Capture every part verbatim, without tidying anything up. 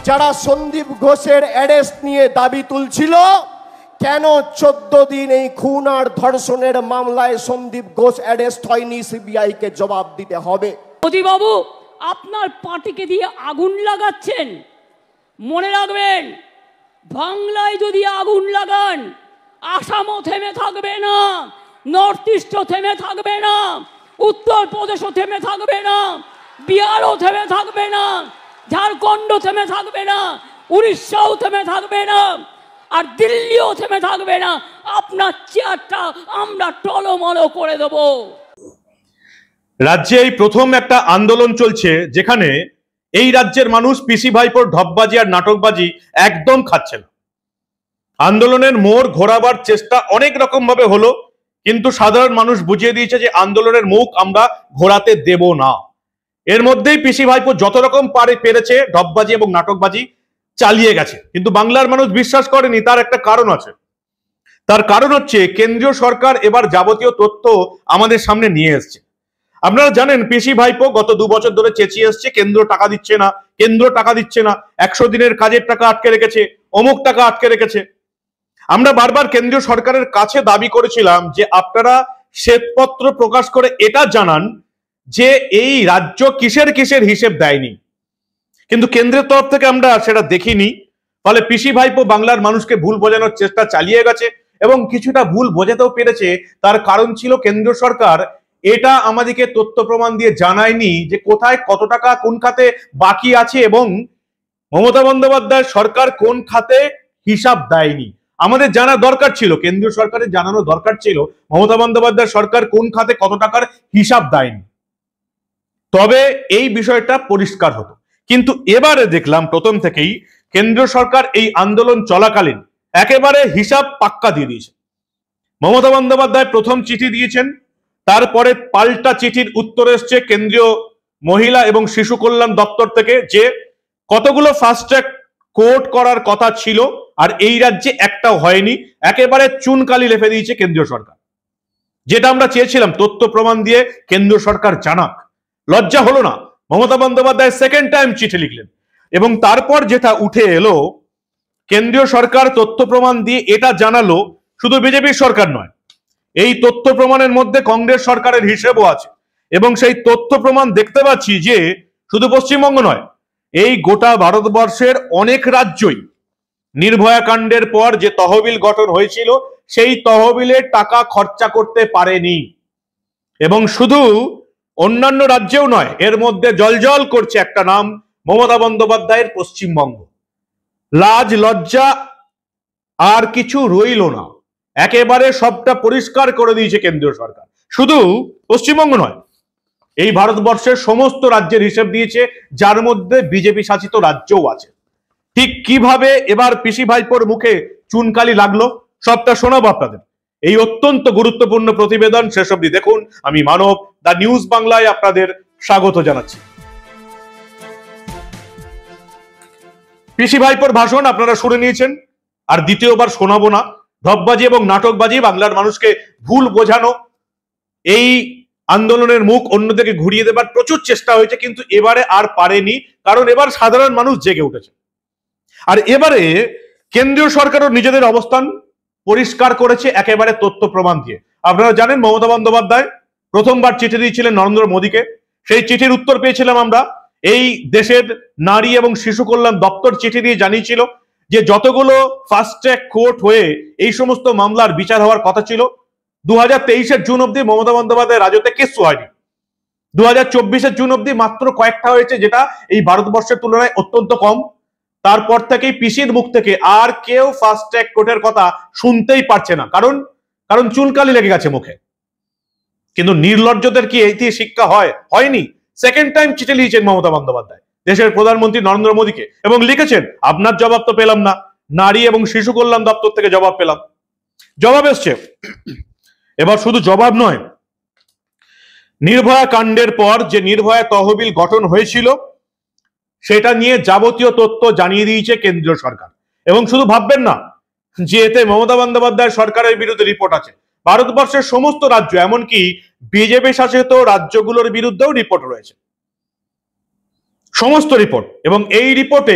যারা সন্দীপ ঘোষের অ্যারেস্ট নিয়ে দাবি তুলছিল, কেন চোদ্দ দিন এই খুন আর ধর্ষণের মামলায় সন্দীপ ঘোষ অ্যারেস্ট হয়নি, সিবিআই কে জবাব দিতে হবে। মোদি বাবু, আপনার পার্টিকে দিয়ে আগুন লাগাচ্ছেন। মনে রাখবেন, বাংলায় যদি আগুন লাগান, আসামও থেমে থাকবে না, নর্থ ইস্টও থেমে থাকবে না, উত্তরপ্রদেশও থেমে থাকবে না, বিহারও থেমে থাকবে না, ঝাড়খণ্ডও থেমে থাকবে না, উড়িষ্যাও থেমে থাকবে না, আর দিল্লিও থেমে থাকবে না। আপনার চেয়ারটা আমরা টলমল করে দেব। রাজ্যে এই প্রথম একটা আন্দোলন চলছে যেখানে এই রাজ্যের মানুষ পিসি ভাইপোর ঢপবাজি আর নাটকবাজি একদম খাচ্ছে না। আন্দোলনের মোড় ঘোরাবার চেষ্টা অনেক রকম ভাবে হলো, কিন্তু সাধারণ মানুষ বুঝিয়ে দিয়েছে যে আন্দোলনের মুখ আমরা ঘোরাতে দেব না। এর মধ্যেই পিসি ভাইপো যত রকম পারে পেরেছে ঢপবাজি এবং নাটকবাজি চালিয়ে গেছে, কিন্তু বাংলার মানুষ বিশ্বাস করেনি। তার একটা কারণ আছে, তার কারণ হচ্ছে কেন্দ্রীয় সরকার এবার যাবতীয় তথ্য আমাদের সামনে নিয়ে এসছে। আপনারা জানেন পিসি ভাইপো গত দু বছর ধরে চেঁচিয়ে এসছে কেন্দ্র টাকা দিচ্ছে না, কেন্দ্র টাকা দিচ্ছে না, একশো দিনের কাজের টাকা আটকে রেখেছে, অমুক টাকা আটকে রেখেছে। আমরা বারবার কেন্দ্রীয় সরকারের কাছে দাবি করেছিলাম যে আপনারা শ্বেতপত্র প্রকাশ করে এটা জানান যে এই রাজ্য কিসের কিসের হিসেব দেয়নি, কিন্তু কেন্দ্রের তরফ থেকে আমরা সেটা দেখিনি। ফলে পিসি ভাইপো বাংলার মানুষকে ভুল বোঝানোর চেষ্টা চালিয়ে গেছে এবং কিছুটা ভুল বোঝাতেও পেরেছে। তার কারণ ছিল কেন্দ্রীয় সরকার এটা আমাদেরকে তথ্য প্রমাণ দিয়ে জানায়নি যে কোথায় কত টাকা কোন খাতে বাকি আছে, এবং মমতা বন্দ্যোপাধ্যায় সরকার কোন খাতে হিসাব দেয়নি। আমাদের জানা দরকার ছিল, কেন্দ্রীয় সরকারের জানানো দরকার ছিল মমতা বন্দ্যোপাধ্যায় সরকার কোন খাতে কত টাকার হিসাব দেয়নি, তবে এই বিষয়টা পরিষ্কার হতো। কিন্তু এবারে দেখলাম প্রথম থেকেই কেন্দ্রীয় সরকার এই আন্দোলন চলাকালীন একেবারে হিসাব পাক্কা দিয়ে দিয়েছে। মমতা বন্দ্যোপাধ্যায় প্রথম চিঠি দিয়েছেন, তারপরে পাল্টা চিঠির উত্তর এসছে কেন্দ্রীয় মহিলা এবং শিশু কল্যাণ দপ্তর থেকে যে কতগুলো ফাস্ট ট্র্যাক কোর্ট করার কথা ছিল আর এই রাজ্যে একটাও হয়নি। একেবারে চুনকালি লেপে দিয়েছে কেন্দ্রীয় সরকার। যেটা আমরা চেয়েছিলাম তথ্য প্রমাণ দিয়ে কেন্দ্রীয় সরকার জানাক, লজ্জা হলো না। মমতা বন্দ্যোপাধ্যায় সেকেন্ড টাইম চিঠি লিখলেন এবং তারপর যেটা উঠে এলো, কেন্দ্রীয় সরকার তথ্য প্রমাণ দিয়ে এটা জানালো শুধু বিজেপির সরকার নয়, এই তথ্য প্রমাণের মধ্যে কংগ্রেস সরকারের হিসেবও আছে। এবং সেই তথ্য প্রমাণ দেখতে পাচ্ছি যে শুধু পশ্চিমবঙ্গ নয়, এই গোটা ভারতবর্ষের অনেক রাজ্যই নির্ভয়া কাণ্ডের পর যে তহবিল গঠন হয়েছিল সেই তহবিলের টাকা খরচা করতে পারেনি। এবং শুধু অন্যান্য রাজ্যেও নয়, এর মধ্যে জলজল করছে একটা নাম, মমতা বন্দ্যোপাধ্যায়ের পশ্চিমবঙ্গ। লাজ লজ্জা আর কিছু রইল না, একেবারে সবটা পরিষ্কার করে দিয়েছে কেন্দ্রীয় সরকার। শুধু পশ্চিমবঙ্গ নয়, এই ভারতবর্ষের সমস্ত রাজ্যের হিসেব দিয়েছে, যার মধ্যে বিজেপি শাসিত রাজ্যও আছে। ঠিক কিভাবে এবার পিসি ভাইপোর মুখে চুনকালি লাগলো সবটা শোনাবো আপনাদের এই অত্যন্ত গুরুত্বপূর্ণ প্রতিবেদন। শেষ অবধি দেখুন। আমি মানব, দা নিউজ বাংলায় আপনাদের স্বাগত জানাচ্ছি। পিসি ভাইপোর ভাষণ আপনারা শুনে নিয়েছেন, আর দ্বিতীয়বার শোনাবো না। ঢপবাজি এবং নাটকবাজি, বাংলার মানুষকে ভুল বোঝানো, এই আন্দোলনের মুখ অন্যদিকে ঘুরিয়ে দেবার প্রচুর চেষ্টা হয়েছে, কিন্তু এবারে আর পারেনি, কারণ এবার সাধারণ মানুষ জেগে উঠেছে। আর এবারে কেন্দ্রীয় সরকারও নিজেদের অবস্থান পরিষ্কার করেছে একেবারে তথ্য প্রমাণ দিয়ে। আপনারা জানেন মমতা বন্দ্যোপাধ্যায় প্রথমবার চিঠি দিয়েছিলেন নরেন্দ্র মোদীকে, সেই চিঠির উত্তর পেয়েছিলাম আমরা। এই দেশের নারী এবং শিশু কল্যাণ দপ্তর চিঠি দিয়ে জানিয়েছিল যে যতগুলো ফাস্ট ট্র্যাক কোর্ট হয়ে এই সমস্ত মামলার বিচার হওয়ার কথা ছিল, দু হাজার তেইশের জুন অব্দি মমতা বন্দ্যোপাধ্যায় রাজত্বে কিচ্ছু হয়নি। দু হাজার চব্বিশের জুন অব্দি মাত্র কয়েকটা হয়েছে, যেটা এই ভারতবর্ষের তুলনায় অত্যন্ত কম। তারপর থেকেই পিসির মুখ থেকে আর কেউ ফাস্ট ট্র্যাক কোর্টের কথা শুনতেই পারছে না, কারণ কারণ চুনকালি লেগে গেছে মুখে। কিন্তু নির্লজ্জদের কি এই শিক্ষা হয়? হয়নি। সেকেন্ড টাইম চিঠি লিখেছেন মমতা বন্দ্যোপাধ্যায় দেশের প্রধানমন্ত্রী নরেন্দ্র মোদীকে, এবং লিখেছেন আপনার জবাব তো পেলাম না, নারী এবং শিশু কল্যাণ দপ্তর থেকে জবাব পেলাম। জবাব এসছে। এবার শুধু জবাব নয়, নির্ভয়া কাণ্ডের পর যে নির্ভয়া তহবিল গঠন হয়েছিল সেটা নিয়ে যাবতীয় তথ্য জানিয়ে দিয়েছে কেন্দ্রীয় সরকার। এবং শুধু ভাববেন না যে এতে মমতা বন্দ্যোপাধ্যায় সরকারের বিরুদ্ধে রিপোর্ট আছে, ভারতবর্ষের সমস্ত রাজ্য এমনকি বিজেপি শাসিত রাজ্যগুলোর বিরুদ্ধেও রিপোর্ট রয়েছে, সমস্ত রিপোর্ট। এবং এই রিপোর্টে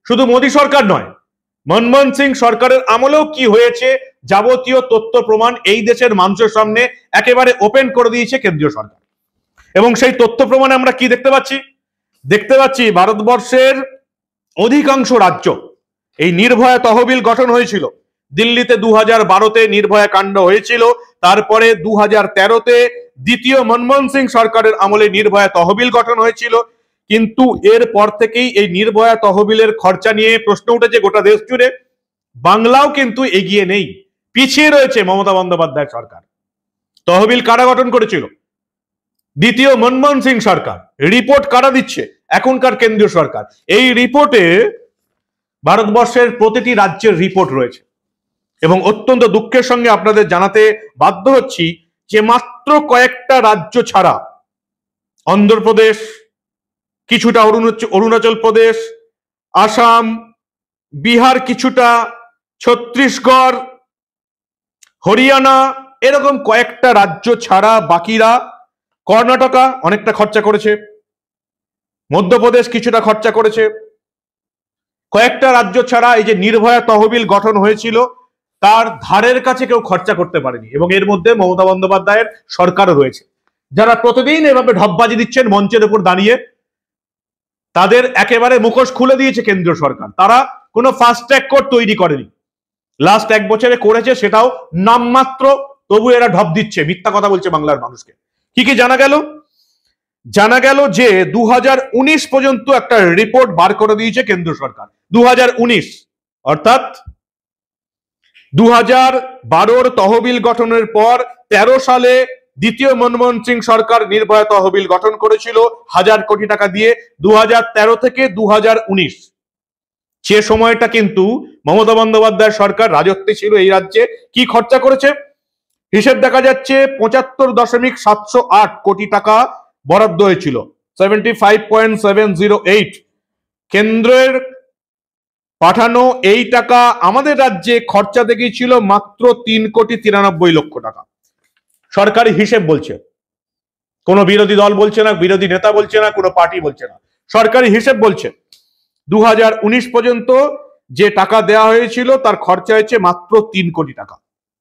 শুধু মোদী সরকার নয়, মনমোহন সিং সরকারের আমলেও কি হয়েছে যাবতীয় তথ্য প্রমাণ এই দেশের মানুষের সামনে একেবারে ওপেন করে দিয়েছে কেন্দ্রীয় সরকার। এবং সেই তথ্য প্রমাণে আমরা কি দেখতে পাচ্ছি? দেখতে পাচ্ছি ভারতবর্ষের অধিকাংশ রাজ্য এই নির্ভয়া তহবিল গঠন হয়েছিল। দিল্লিতে দু হাজার বারোতে নির্ভয়া কাণ্ড হয়েছিল, তারপরে দু হাজার তেরোতে দ্বিতীয় মনমোহন সিং সরকারের আমলে নির্ভয়া তহবিল গঠন হয়েছিল। কিন্তু এর পর থেকেই এই নির্ভয়া তহবিলের খরচা নিয়ে প্রশ্ন উঠেছে গোটা দেশ জুড়ে। বাংলাও কিন্তু এগিয়ে নেই, পিছিয়ে রয়েছে মমতা বন্দ্যোপাধ্যায় সরকার। তহবিল কারা গঠন করেছিল? দ্বিতীয় মনমোহন সিং সরকার। রিপোর্ট কারা দিচ্ছে? এখনকার কেন্দ্রীয় সরকার। এই রিপোর্টে ভারতবর্ষের প্রতিটি রাজ্যের রিপোর্ট রয়েছে এবং অত্যন্ত দুঃখের সঙ্গে আপনাদের জানাতে বাধ্য হচ্ছি যে মাত্র কয়েকটা রাজ্য ছাড়া অন্ধ্রপ্রদেশ, কিছুটা অরুণাচল প্রদেশ, আসাম, বিহার, কিছুটা ছত্তিশগড়, হরিয়ানা, এরকম কয়েকটা রাজ্য ছাড়া বাকিরা, কর্ণাটকা অনেকটা খরচা করেছে, মধ্যপ্রদেশ কিছুটা খরচা করেছে, কয়েকটা রাজ্য ছাড়া এই যে নির্ভয়া তহবিল গঠন হয়েছিল তার ধারের কাছে কেউ খরচা করতে পারেনি। এবং এর মধ্যে মমতা বন্দ্যোপাধ্যায়ের সরকারও রয়েছে, যারা প্রতিদিন এভাবে ঢপবাজি দিচ্ছেন মঞ্চের উপর দাঁড়িয়ে। তাদের একেবারে মুখোশ খুলে দিয়েছে কেন্দ্রীয় সরকার। তারা কোনো ফাস্ট ট্র্যাক কোর্ট তৈরি করেনি, লাস্ট এক বছরে করেছে সেটাও নামমাত্র, তবু এরা ঢপ দিচ্ছে, মিথ্যা কথা বলছে বাংলার মানুষকে। কি কি জানা গেল? জানা গেল যে দু হাজার উনিশ পর্যন্ত একটা রিপোর্ট বার করে দিয়েছে কেন্দ্র সরকার। দু হাজার উনিশ অর্থাৎ দু হাজার বারোর তহবিল গঠনের পর তেরো সালে দ্বিতীয় মনমোহন সিং সরকার নির্ভয়া তহবিল গঠন করেছিল হাজার কোটি টাকা দিয়ে। দু হাজার তেরো থেকে দু হাজার উনিশ সে সময়টা কিন্তু মমতা বন্দ্যোপাধ্যায় সরকার রাজত্বে ছিল এই রাজ্যে। কি খরচা করেছে হিসেব দেখা যাচ্ছে, পঁচাত্তর দশমিক সাতশো আট কোটি টাকা বরাদ্দ হয়েছিল, seventy five point seven zero eight. কেন্দ্রের পাঠানো এই টাকা আমাদের রাজ্যে খরচা দেখিয়েছিল মাত্র তিন কোটি তিরানব্বই লক্ষ টাকা। সরকারি হিসেব বলছে, কোনো বিরোধী দল বলছে না, বিরোধী নেতা বলছে না, কোনো পার্টি বলছে না, সরকারি হিসেব বলছে দু হাজার উনিশ পর্যন্ত যে টাকা দেওয়া হয়েছিল তার খরচা হয়েছে মাত্র তিন কোটি টাকা।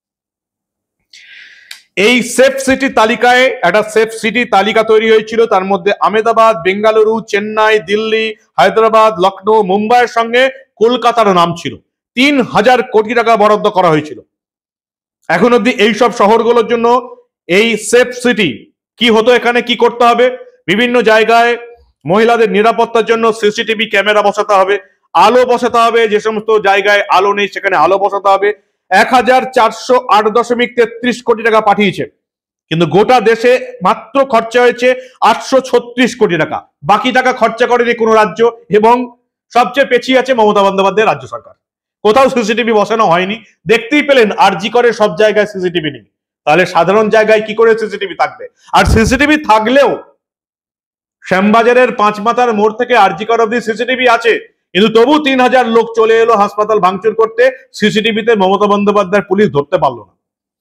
এই সেফ সিটি তালিকায় একটা সেফ সিটি তালিকা তৈরি হয়েছিল, তার মধ্যে আহমেদাবাদ, বেঙ্গালুরু, চেন্নাই, দিল্লি, হায়দ্রাবাদ, লখনৌ, মুম্বাইয়ের সঙ্গে কলকাতার নাম ছিল। তিন হাজার কোটি টাকা বরাদ্দ করা হয়েছিল। এখন অব্দি এইসব শহরগুলোর জন্য এই সেফ সিটি কি হতো, এখানে কি করতে হবে, বিভিন্ন জায়গায় মহিলাদের নিরাপত্তার জন্য সিসিটিভি ক্যামেরা বসাতে হবে, আলো বসাতে হবে, যে সমস্ত জায়গায় আলো নেই সেখানে আলো বসাতে হবে। এক হাজার চারশো আট দশমিক তেত্রিশ কোটি টাকা পাঠিয়েছে, কিন্তু গোটা দেশে মাত্র খরচা হয়েছে আটশো ছত্রিশ কোটি টাকা। বাকি টাকা খরচা করেনি কোনো রাজ্য, এবং সবচেয়ে পেছিয়ে আছে মমতা বন্দ্যোপাধ্যায়ের রাজ্য সরকার। কোথাও সিসিটিভি বসানো হয়নি। দেখতেই পেলেন আরজি করে সব জায়গায় সিসিটিভি নেই, তাহলে সাধারণ জায়গায় কি করে সিসিটিভি থাকবে? আর সিসিটিভি থাকলেও শ্যামবাজারের পাঁচ মাথার মোড় থেকে আরজি কর অব্দি সিসিটিভি আছে, কিন্তু তবু তিন হাজার লোক চলে এলো হাসপাতাল ভাঙচুর করতে, সিসিটিভিতে মমতা বন্দ্যোপাধ্যায়ের পুলিশ ধরতে পারলো না।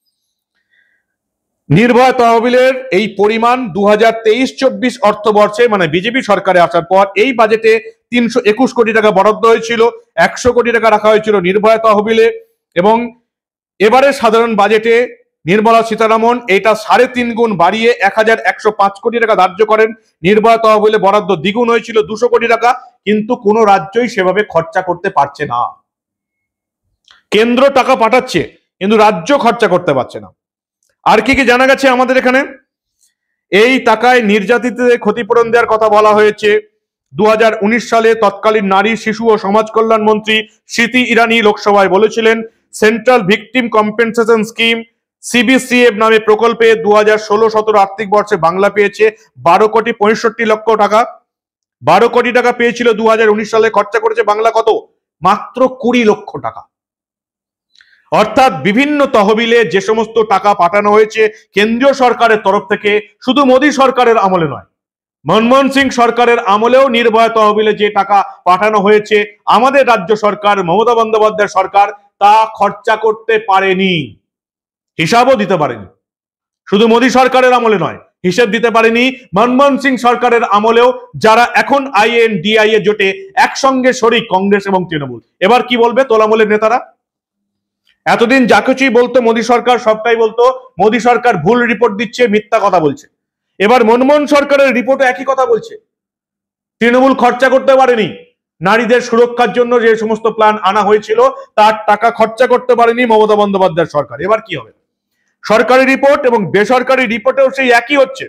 নির্ভয়া তহবিলের এই পরিমাণ দু হাজার তেইশ চব্বিশ অর্থবর্ষে, মানে বিজেপি সরকারে আসার পর এই বাজেটে তিনশো একুশ কোটি টাকা বরাদ্দ হয়েছিল, একশো কোটি টাকা রাখা হয়েছিল নির্ভয়া তহবিলে। এবং এবারে সাধারণ বাজেটে নির্মলা সীতারামন এটা সাড়ে তিন গুণ বাড়িয়ে এক হাজার একশো পাঁচ কোটি টাকা ধার্য করেন। নির্ভয়া তহবিলে বরাদ্দ দ্বিগুণ হয়েছিল দুশো কোটি টাকা, কিন্তু কোনো রাজ্যই সেভাবে খরচা করতে পারছে না। কেন্দ্র টাকা পাঠাচ্ছে কিন্তু রাজ্য খরচা করতে পারছে না। আর কি কি জানা গেছে আমাদের এখানে? এই টাকায় নির্যাতিতদের ক্ষতিপূরণ দেওয়ার কথা বলা হয়েছে। দু হাজার উনিশ সালে তৎকালীন নারী, শিশু ও সমাজ কল্যাণ মন্ত্রী স্মৃতি ইরানি লোকসভায় বলেছিলেন, central victim compensation scheme CBCF নামে প্রকল্পে দু হাজার ষোলো সতেরো আর্থিক বর্ষে বাংলা পেয়েছে বারো কোটি পঁয়ষট্টি লক্ষ টাকা। বারো কোটি টাকা পেয়েছিল দু হাজার উনিশ সালে, খরচা করেছে বাংলা কত? মাত্র কুড়ি লক্ষ টাকা। অর্থাৎ বিভিন্ন তহবিলে যে সমস্ত টাকা পাঠানো হয়েছে কেন্দ্রীয় সরকারের তরফ থেকে, শুধু মোদী সরকারের আমলে নয়, মনমোহন সিং সরকারের আমলেও নির্ভয়া তহবিলে যে টাকা পাঠানো হয়েছে আমাদের রাজ্য সরকার, মমতা বন্দ্যোপাধ্যায় সরকার তা খরচা করতে পারেনি, হিসাবও দিতে পারেনি। শুধু মোদী সরকারের আমলে নয়, হিসেব দিতে পারেনি মনমোহন সিং সরকারের আমলেও, যারা এখন আইএনডিআইএ জোটে একসঙ্গে শরিক কংগ্রেস এবং তৃণমূল। এবার কি বলবে তোলামূলের নেতারা? এতদিন যা কিছুই বলতো মোদী সরকার সবটাই বলতো মোদী সরকার ভুল রিপোর্ট দিচ্ছে, মিথ্যা কথা বলছে। এবার মনমোহন সরকারের রিপোর্টে একই কথা বলছে, তৃণমূল খরচা করতে পারেনি, নারীদের সুরক্ষার জন্য যে সমস্ত প্ল্যান আনা হয়েছিল তার টাকা খরচা করতে পারেনি মমতা বন্দ্যোপাধ্যায়ের সরকার। এবার কি হবে? সরকারি রিপোর্ট এবং বেসরকারি রিপোর্টেও সেই একই হচ্ছে।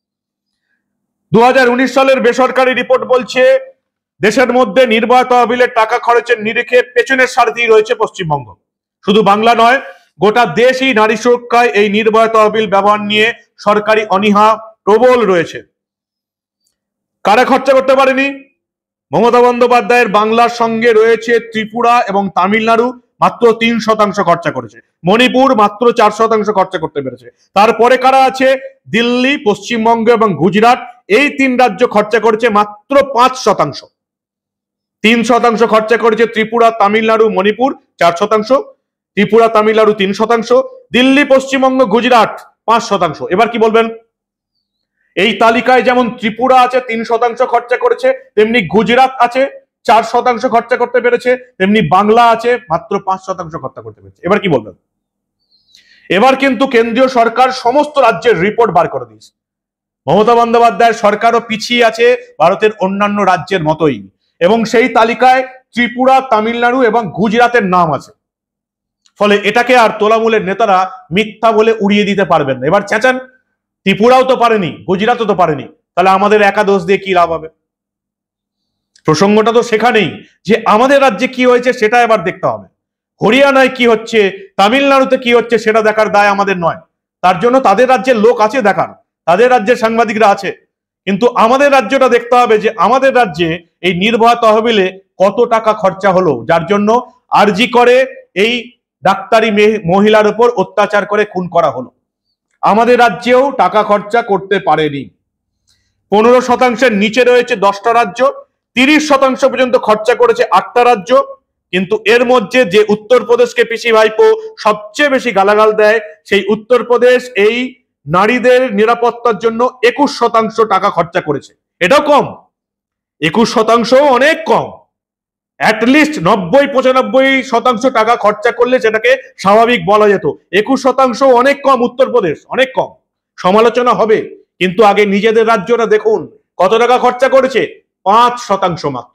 দু হাজার উনিশ সালের বেসরকারি রিপোর্ট বলছে দেশের মধ্যে নির্ভয়া তহবিলের টাকা খরচের নিরিখে পেছনের সারিতেই রয়েছে পশ্চিমবঙ্গ। শুধু বাংলা নয়, গোটা দেশই নারী সুরক্ষায় এই নির্ভয়া তহবিল ব্যবহার নিয়ে সরকারি অনীহা প্রবল রয়েছে। কারা খরচা করতে পারেনি? মমতা বন্দ্যোপাধ্যায়ের বাংলার সঙ্গে রয়েছে ত্রিপুরা এবং তামিলনাড়ু, মাত্র তিন শতাংশ খরচা করেছে। মণিপুর মাত্র চার শতাংশ খরচা করতে পেরেছে। তারপরে কারা আছে? দিল্লি, পশ্চিমবঙ্গ এবং গুজরাট, এই তিন রাজ্য খরচা করেছে মাত্র পাঁচ শতাংশ। তিন শতাংশ খরচা করেছে ত্রিপুরা, তামিলনাড়ু, মণিপুর চার শতাংশ, ত্রিপুরা তামিলনাড়ু তিন শতাংশ, দিল্লি, পশ্চিমবঙ্গ, গুজরাট পাঁচ শতাংশ। এবার কি বলবেন? এই তালিকায় যেমন ত্রিপুরা আছে তিন শতাংশ খরচা করেছে, তেমনি গুজরাট আছে চার শতাংশ খরচা করতে পেরেছে, তেমনি বাংলা আছে মাত্র পাঁচ শতাংশ খরচা করতে পেরেছে। এবার কি বলবেন? এবার কিন্তু কেন্দ্রীয় সরকার সমস্ত রাজ্যের রিপোর্ট বার করে দিয়েছে। মমতা বন্দ্যোপাধ্যায়ের সরকারও পিছিয়ে আছে ভারতের অন্যান্য রাজ্যের মতোই, এবং সেই তালিকায় ত্রিপুরা, তামিলনাড়ু এবং গুজরাটের নাম আছে। ফলে এটাকে আর তোলামূলের নেতারা মিথ্যা বলে উড়িয়ে দিতে পারবেন না। এবার চেঁচান, ত্রিপুরাও তো পারেনি, গুজরাটও তো পারেনি, তাহলে আমাদের একা দোষ দিয়ে কি লাভ হবে? প্রসঙ্গটা তো সেখানেই যে আমাদের রাজ্যে কি হয়েছে সেটা এবার দেখতে হবে। হরিয়ানায় কি হচ্ছে, তামিলনাড়ুতে কি হচ্ছে সেটা দেখার দায় আমাদের নয়। তার জন্য তাদের রাজ্যের লোক আছে দেখার, তাদের রাজ্যের সাংবাদিকরা আছে, কিন্তু আমাদের রাজ্যটা দেখতে হবে যে আমাদের রাজ্যে এই নির্ভয়া তহবিলে কত টাকা খরচা হলো, যার জন্য আরজি করে এই ডাক্তারি মহিলার উপর অত্যাচার করে খুন করা হলো। আমাদের রাজ্যেও টাকা খরচা করতে পারেনি। পনেরো শতাংশের নিচে রয়েছে দশটা রাজ্য, তিরিশ শতাংশ পর্যন্ত খরচা করেছে আটটা রাজ্য, কিন্তু এর মধ্যে যে উত্তরপ্রদেশকে পিসি ভাইপো সবচেয়ে বেশি গালাগাল দেয়, সেই উত্তরপ্রদেশ এই নারীদের নিরাপত্তার জন্য একুশ শতাংশ টাকা খরচা করেছে। এটাও কম, একুশ শতাংশ অনেক কম। অ্যাটলিস্ট নব্বই পঁচানব্বই শতাংশ টাকা খরচা করলে সেটাকে স্বাভাবিক বলা যেত। একুশ শতাংশ অনেক কম, উত্তরপ্রদেশ অনেক কম, সমালোচনা হবে, কিন্তু আগে নিজেদের রাজ্যটা দেখুন কত টাকা খরচা করেছে, পাঁচ শতাংশ মাত্র।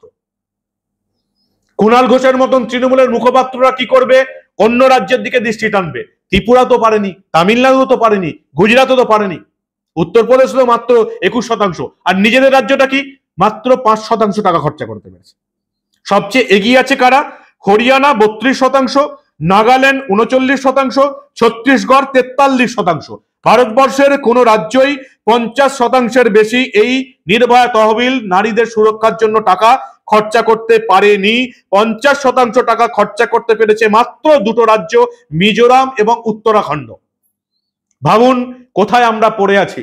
কুণাল ঘোষের মতন তৃণমূলের মুখপাত্ররা কি করবে? অন্য রাজ্যের দিকে দৃষ্টি টানবে। ত্রিপুরা তো পারেনি, তামিলনাড়ু তো পারেনি, গুজরাটও তো পারেনি, উত্তরপ্রদেশ তো মাত্র একুশ শতাংশ, আর নিজেদের রাজ্যটা কি মাত্র পাঁচ শতাংশ টাকা খরচা করতে পেরেছে। সবচেয়ে এগিয়ে আছে কারা? হরিয়ানা বত্রিশ শতাংশ, নাগাল্যান্ড উনচল্লিশ শতাংশ, ছত্তিশগড় তেতাল্লিশ শতাংশ। ভারতবর্ষের কোন রাজ্যই পঞ্চাশ শতাংশের বেশি এই নির্ভয়া তহবিল নারীদের সুরক্ষার জন্য টাকা খরচা করতে পারেনি। পঞ্চাশ শতাংশ টাকা খরচা করতে পেরেছে মাত্র দুটো রাজ্য, মিজোরাম এবং উত্তরাখণ্ড। ভাবুন কোথায় আমরা পড়ে আছি।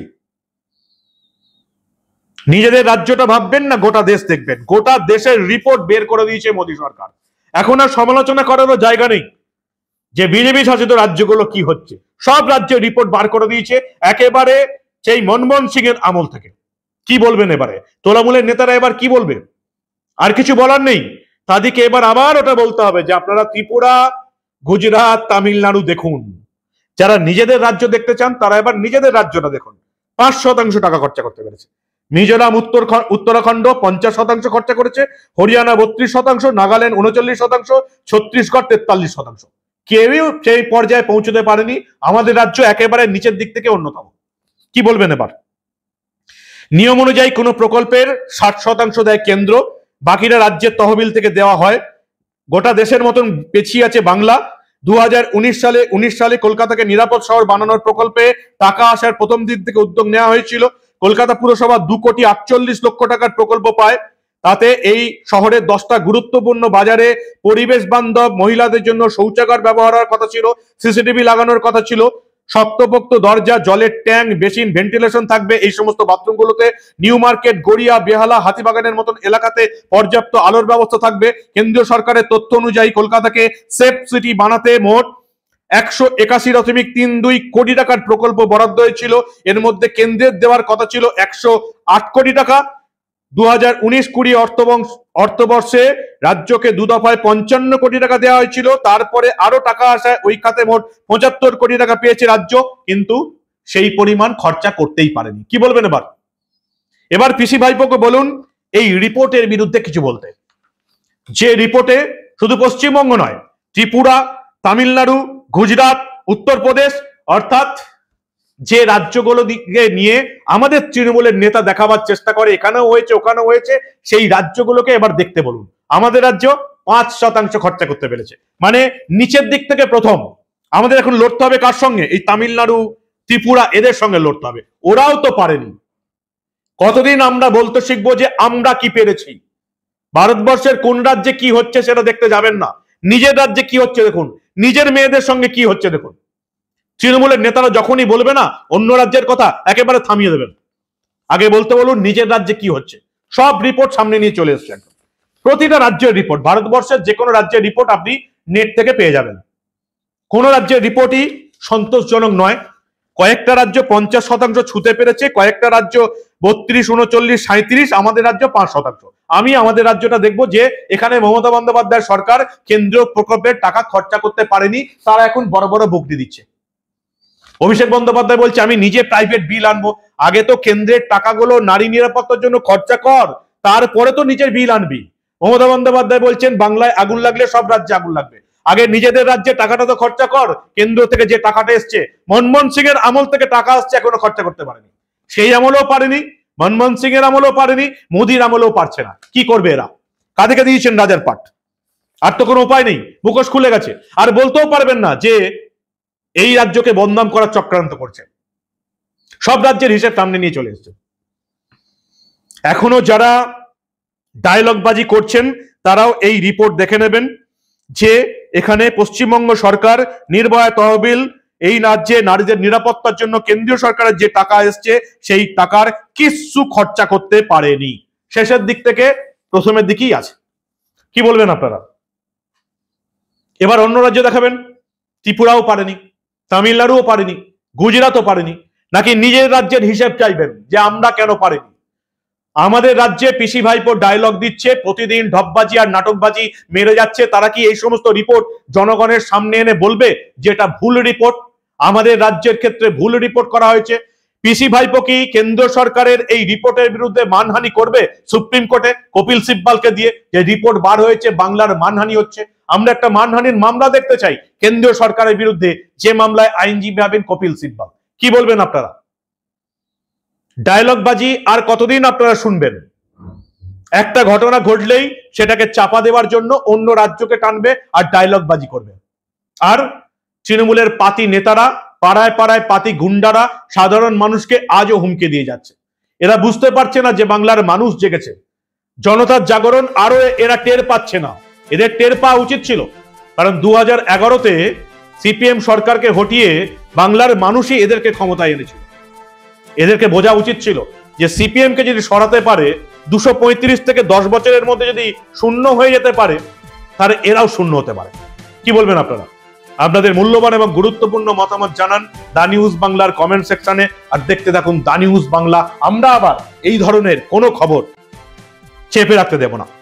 নিজেদের রাজ্যটা ভাববেন না, গোটা দেশ দেখবেন। গোটা দেশের রিপোর্ট বের করে দিয়েছে মোদী সরকার। এখন আর সমালোচনা করারও জায়গা নেই যে বিজেপি শাসিত রাজ্যগুলো কি হচ্ছে। সব রাজ্যের রিপোর্ট বার করে দিয়েছে একেবারে সেই মনমোহন সিং এর আমল থেকে। কি বলবেন এবারে তৃণমূলের নেতারা? এবার কি বলবে? আর কিছু বলার নেই। তাদেরকে এবার আবার ওটা বলতে হবে যে আপনারা ত্রিপুরা, গুজরাট, তামিলনাড়ু দেখুন। যারা নিজেদের রাজ্য দেখতে চান তারা এবার নিজেদের রাজ্যটা দেখুন। পাঁচ শতাংশ টাকা খরচা করতে পেরেছে। মিজোরাম, উত্তর উত্তরাখণ্ড পঞ্চাশ শতাংশ খরচা করেছে, হরিয়ানা বত্রিশ শতাংশ, নাগাল্যান্ড উনচল্লিশ শতাংশ, ছত্তিশগড় তেতাল্লিশ শতাংশ। কেউই সেই পর্যায়ে পৌঁছতে পারেনি। আমাদের রাজ্য একেবারে নিচের দিক থেকে অন্যতম। কি বলবেন এবার? নিয়ম অনুযায়ী কোন প্রকল্পের ষাট শতাংশ দেয় কেন্দ্র, বাকিরা রাজ্যের তহবিল থেকে দেওয়া হয়। গোটা দেশের মতন পেছিয়ে আছে বাংলা। দু হাজার উনিশ সালে উনিশ সালে কলকাতাকে নিরাপদ শহর বানানোর প্রকল্পে টাকা আসার প্রথম দিন থেকে উদ্যোগ নেওয়া হয়েছিল। কলকাতা পুরসভা দু কোটি আটচল্লিশ লক্ষ টাকার প্রকল্প পায়। তাতে এই শহরের দশটা গুরুত্বপূর্ণ বাজারে পরিবেশ বান্ধব মহিলাদের জন্য শৌচাগার ব্যবহারের কথা ছিল, সিসিটিভি লাগানোর কথা ছিল, শক্তপোক্ত দরজা, জলের ট্যাঙ্ক, বেসিন, ভেন্টিলেশন থাকবে এই সমস্ত বাথরুমগুলোতে। নিউ মার্কেট, গড়িয়া, বেহালা, হাতিবাগানের মতন এলাকাতে পর্যাপ্ত আলোর ব্যবস্থা থাকবে। কেন্দ্রীয় সরকারের তথ্য অনুযায়ী কলকাতাকে সেফ সিটি বানাতে মোট একশো একাশি দশমিক তিন দুই কোটি টাকার প্রকল্প বরাদ্দ হয়েছিল। এর মধ্যে কেন্দ্রের দেওয়ার কথা ছিল একশো আট কোটি টাকা। দু হাজার উনিশ কুড়ি অর্থবর্ষে রাজ্যকে দু দফায় পঞ্চান্ন কোটি টাকা দেওয়া হয়েছিল। তারপরে আরো টাকা আসায় ওই খাতে মোট পঁচাত্তর কোটি টাকা পেয়েছে রাজ্য, কিন্তু সেই পরিমাণ খরচা করতেই পারেনি। কি বলবেন এবার? এবার পিসি ভাইপোকে বলুন এই রিপোর্টের বিরুদ্ধে কিছু বলতে, যে রিপোর্টে শুধু পশ্চিমবঙ্গ নয়, ত্রিপুরা, তামিলনাড়ু, গুজরাট, উত্তরপ্রদেশ, অর্থাৎ যে রাজ্যগুলো দিকে নিয়ে আমাদের তৃণমূলের নেতা দেখাবার চেষ্টা করে এখানেও হয়েছে ওখানেও হয়েছে, সেই রাজ্যগুলোকে এবার দেখতে বলুন। আমাদের রাজ্য পাঁচ শতাংশ খরচা করতে পেরেছে, মানে নিচের দিক থেকে প্রথম। আমাদের এখন লড়তে হবে কার সঙ্গে? এই তামিলনাড়ু, ত্রিপুরা, এদের সঙ্গে লড়তে হবে। ওরাও তো পারেনি। কতদিন আমরা বলতে শিখবো যে আমরা কি পেরেছি? ভারতবর্ষের কোন রাজ্যে কি হচ্ছে সেটা দেখতে যাবেন না, নিজের রাজ্যে কি হচ্ছে দেখুন, নিজের মেয়েদের সঙ্গে কি হচ্ছে দেখুন। তৃণমূলের নেতারা যখনই বলবে না অন্য রাজ্যের কথা, একেবারে থামিয়ে দেবেন। আগে বলতে বলুন নিজের রাজ্যে কি হচ্ছে। সব রিপোর্ট সামনে নিয়ে চলে এসছে, একদম প্রতিটা রাজ্যের রিপোর্ট, ভারতবর্ষের যে কোনো রাজ্যের রিপোর্ট আপনি নেট থেকে পেয়ে যাবেন। কোন রাজ্যের রিপোর্টই সন্তোষজনক নয়। কয়েকটা রাজ্য পঞ্চাশ শতাংশ ছুতে পেরেছে, কয়েকটা রাজ্য বত্রিশ, উনচল্লিশ, সাঁত্রিশ, আমাদের রাজ্য পাঁচ শতাংশ। আমি আমাদের রাজ্যটা দেখবো যে এখানে মমতা বন্দ্যোপাধ্যায় সরকার কেন্দ্রীয় প্রকল্পের টাকা খরচা করতে পারেনি, তারা এখন বড় বড় ভুক্তি দিচ্ছে। অভিষেক বন্দ্যোপাধ্যায় বলছে আমি নিজে প্রাইভেট বিল আনবো। আগে তো কেন্দ্রের টাকাগুলো নারী নিরাপত্তার জন্য খরচা কর, তারপরে তো নিজের বিল আনবি। মমতা বন্দ্যোপাধ্যায় বলছেন বাংলায় আগুন লাগলে সব রাজ্যে আগুন লাগবে, আগে নিজেদের রাজ্যে টাকাটা তো খরচা কর। কেন্দ্র থেকে যে টাকাটা এসছে, মনমোহন সিং এর আমল থেকে টাকা আসছে, এখনো খরচা করতে পারেনি। সেই আমলেও পারেনি, মনমোহন সিং এর আমলেও পারেনি, মোদির আমলেও পারছে না। কি করবে এরা? কাদেরকে দিয়েছেন রাজার পাট? আর তো কোনো উপায় নেই, মুখোশ খুলে গেছে। আর বলতেও পারবেন না যে এই রাজ্যকে বদনাম করার চক্রান্ত করছে। সব রাজ্যের হিসেব সামনে নিয়ে চলে এসছে। এখনো যারা ডায়লগবাজি করছেন তারাও এই রিপোর্ট দেখে নেবেন যে এখানে পশ্চিমবঙ্গ সরকার নির্ভয়া তহবিল, এই রাজ্যে নারীদের নিরাপত্তার জন্য কেন্দ্রীয় সরকারের যে টাকা এসছে সেই টাকার কিছু খরচা করতে পারেনি। শেষের দিক থেকে প্রথমের দিকেই আছে। কি বলবেন আপনারা? এবার অন্য রাজ্য দেখাবেন। ত্রিপুরাও পারেনি, তামিলনাড়ুও পারেনি, গুজরাটও পারেনি, নাকি নিজের রাজ্যের হিসেব চাইবেন যে আমরা কেন পারিনি? আমাদের রাজ্যে পিসি ভাইপো ডায়লগ দিচ্ছে, প্রতিদিন ঢপবাজি আর নাটকবাজি মেরে যাচ্ছে। তারা কি এই সমস্ত রিপোর্ট জনগণের সামনে এনে বলবে যে এটা ভুল রিপোর্ট, আমাদের রাজ্যের ক্ষেত্রে ভুল রিপোর্ট করা হয়েছে? পিসি ভাইপো কি কেন্দ্র সরকারের এই রিপোর্টের বিরুদ্ধে মানহানি করবে সুপ্রিম কোর্টে কপিল সিব্বালকে দিয়ে, যে রিপোর্ট বার হয়েছে বাংলার মানহানি হচ্ছে? আমরা একটা মানহানির মামলা দেখতে চাই কেন্দ্রীয় সরকারের বিরুদ্ধে, যে মামলায় আইনজীবী হবেন কপিল সিব্বাল। কি বলবেন আপনারা? ডায়লগবাজি আর কতদিন আপনারা শুনবেন? একটা ঘটনা ঘটলেই সেটাকে চাপা দেওয়ার জন্য অন্য রাজ্যকে টানবে আর ডায়লগবাজি করবে। আর তৃণমূলের পাতি নেতারা, পাড়ায় পাড়ায় পাতি গুন্ডারা সাধারণ মানুষকে আজও হুমকি দিয়ে যাচ্ছে। এরা বুঝতে পারছে না যে বাংলার মানুষ জেগেছে, জনতার জাগরণ আরো এরা টের পাচ্ছে না। এদের টের পাওয়া উচিত ছিল, কারণ দু হাজার এগারোতে সিপিএম সরকারকে হটিয়ে বাংলার মানুষই এদেরকে ক্ষমতায় এনেছিল। এদেরকে বোঝা উচিত ছিল যে সিপিএম কে যদি সরাতে পারে, দুশো পঁয়ত্রিশ থেকে দশ বছরের মধ্যে যদি শূন্য হয়ে যেতে পারে, তাহলে এরাও শূন্য হতে পারে। কি বলবেন আপনারা? আপনাদের মূল্যবান এবং গুরুত্বপূর্ণ মতামত জানান দা নিউজ বাংলার কমেন্ট সেকশনে। আর দেখতে থাকুন দা নিউজ বাংলা। আমরা আবার এই ধরনের কোনো খবর চেপে রাখতে দেব না।